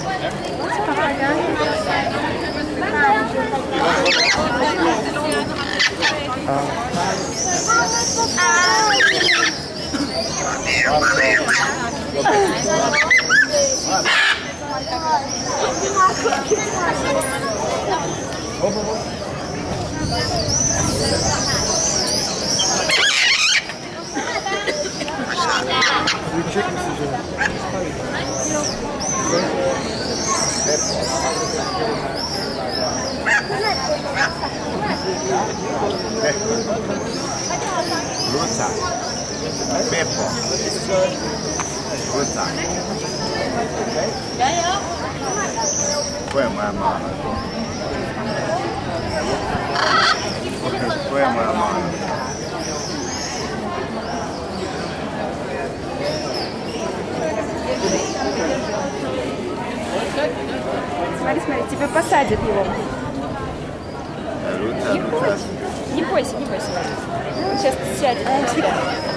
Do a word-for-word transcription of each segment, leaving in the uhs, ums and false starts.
Büyütecek misin canım? Luca. Beppo. Luca. Poi è moja mama. Poi è moja mama. Смотри, смотри, тебя посадят его. Luca, Не бойся, не бойся, не бойся. Он сейчас сядет на тебя.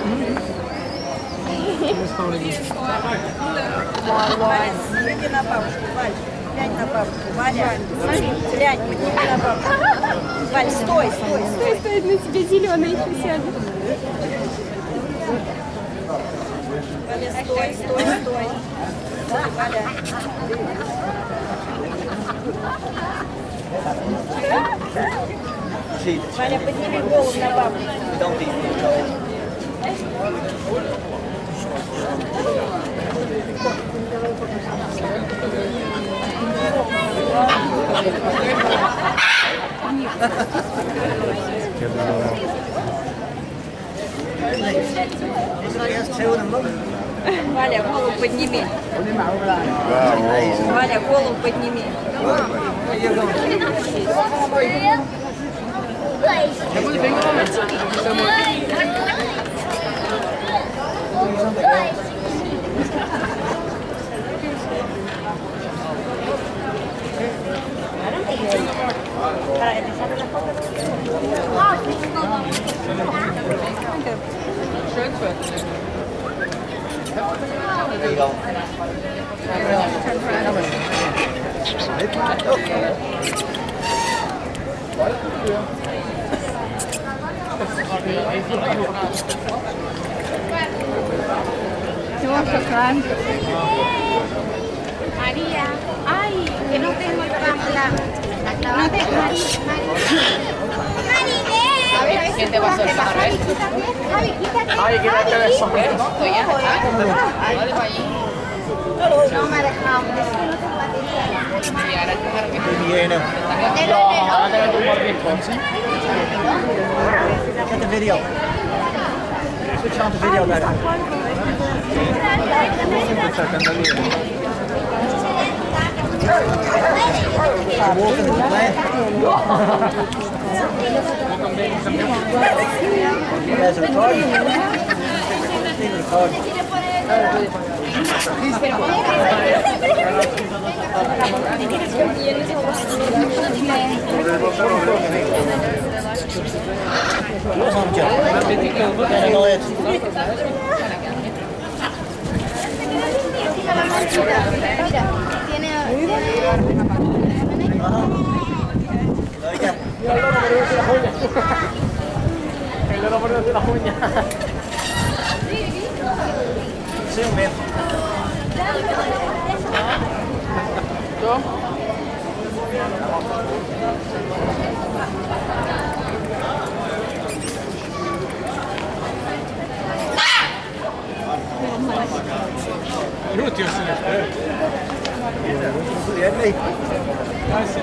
Глянь на бабушку, Валь. Глянь на бабушку, Валя. Смотри, глянь, подними на бабушку. Валь, стой, стой, Стой, стоит на тебя зеленый еще сядет. Валя, стой, стой, стой. Валя. Валя, подними голову на бабушку. Валя, голову подними. Валя, голову подними. Para empezar la foto. María, ay, que no tengo el ramo, la, no tengo María, María. ¿Quién te pasó el pájaro? Ay, quítate de eso. Estoy ya. No me ha dejado, es que no tengo batería. Y ahora el pájaro que Viene. Get the video. Switch on the video, guys. Walking in the plane. There's a recording. Being recorded. What's on, Joe? Getting annoyed. El loro poniéndose las uñas. Sí, un bien. ¿Yo? L'ultimo se ne spera. Ah, sì.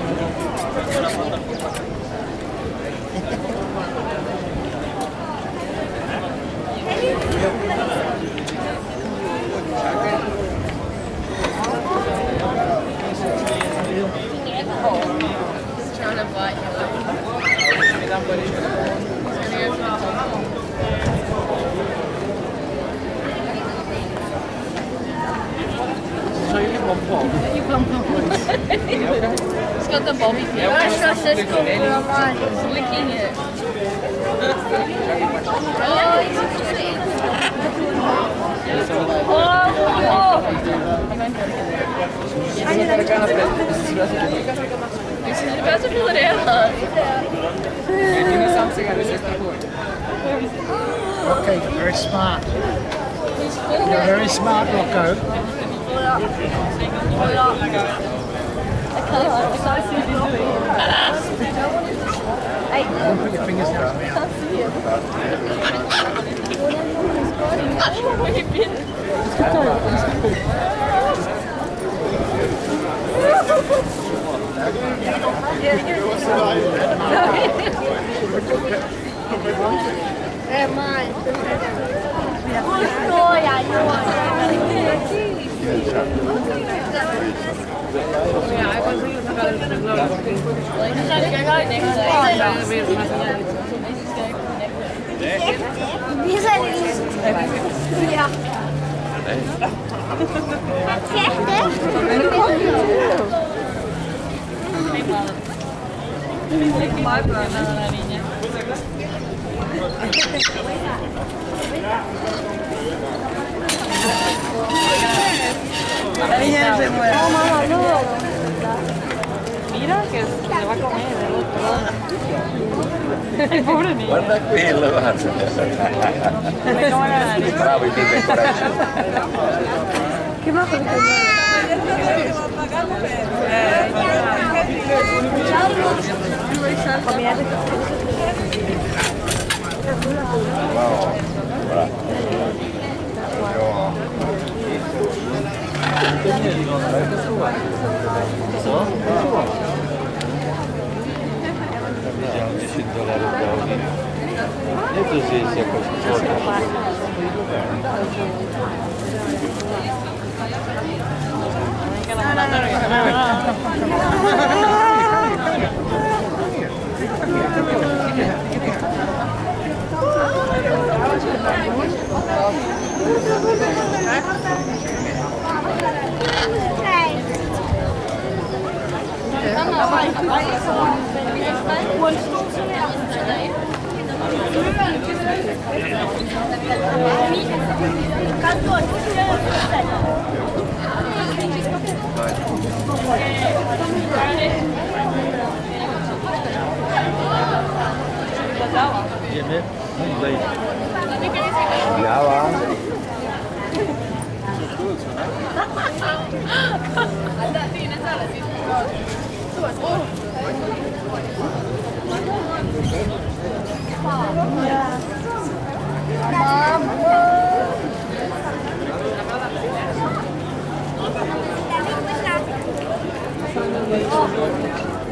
It's got the bobby pin. I trust this cool It's licking it. Oh, oh, oh. Best of Philadelphia. Okay, very smart. You're very smart, Rocco. Don't put your fingers down. É, mãe. Oi, ai, Mira que se va a comer el otro. El pobre niño. Guarda quello, guarda. Bravo i miei coraggio. Che ma con Bravo. Bravo. dieci dollari buoni. E così si è Biała. Mama.